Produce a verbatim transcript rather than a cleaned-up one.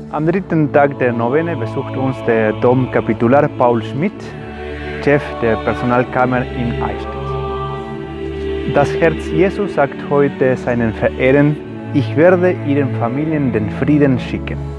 Am dritten Tag der Novene besucht uns der Domkapitular Paul Schmidt, Chef der Personalkammer in Eichstätt. Das Herz Jesu sagt heute seinen Verehrern: Ich werde ihren Familien den Frieden schicken.